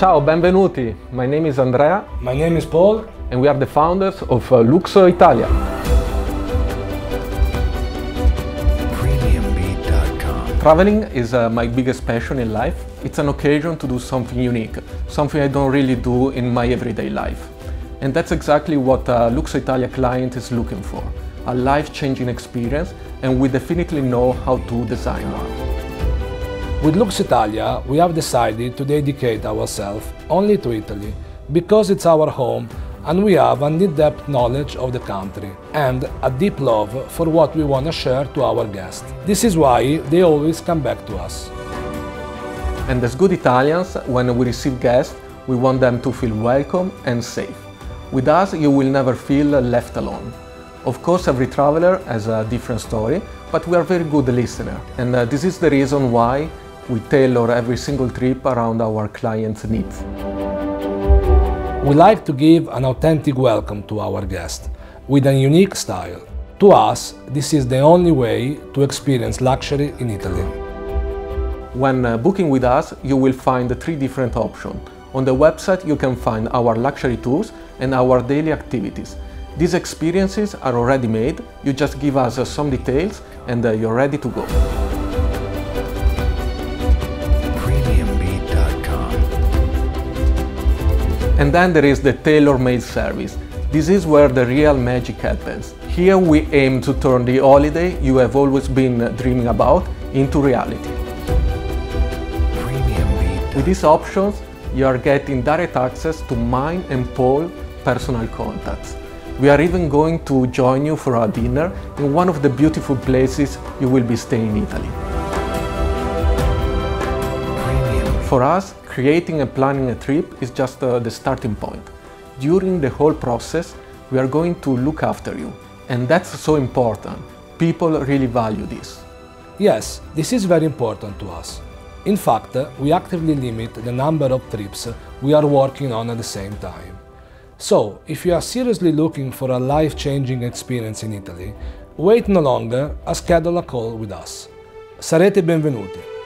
Ciao, benvenuti. My name is Andrea. My name is Paul. And we are the founders of Luxo Italia. Traveling is my biggest passion in life. It's an occasion to do something unique, something I don't really do in my everyday life. And that's exactly what a Luxo Italia client is looking for, a life-changing experience, and we definitely know how to design one. With Luxo Italia, we have decided to dedicate ourselves only to Italy, because it's our home and we have an in-depth knowledge of the country and a deep love for what we want to share to our guests. This is why they always come back to us. And as good Italians, when we receive guests, we want them to feel welcome and safe. With us, you will never feel left alone. Of course, every traveler has a different story, but we are very good listeners, and this is the reason why we tailor every single trip around our clients' needs. We like to give an authentic welcome to our guests, with a unique style. To us, this is the only way to experience luxury in Italy. When booking with us, you will find 3 different options. On the website you can find our luxury tours and our daily activities. These experiences are already made, you just give us some details and you're ready to go. And then there is the tailor-made service. This is where the real magic happens. Here we aim to turn the holiday you have always been dreaming about into reality. With these options, you are getting direct access to mine and Paul's personal contacts. We are even going to join you for a dinner in one of the beautiful places you will be staying in Italy. For us, creating and planning a trip is just the starting point. During the whole process, we are going to look after you. And that's so important. People really value this. Yes, this is very important to us. In fact, we actively limit the number of trips we are working on at the same time. So, if you are seriously looking for a life-changing experience in Italy, wait no longer and schedule a call with us. Sarete benvenuti!